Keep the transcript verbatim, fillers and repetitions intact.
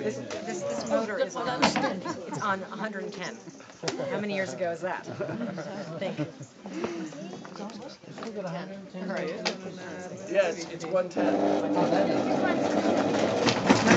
This, this, this motor is on, it's on one hundred ten. How many years ago is that? Think. Yeah, it's, it's one ten.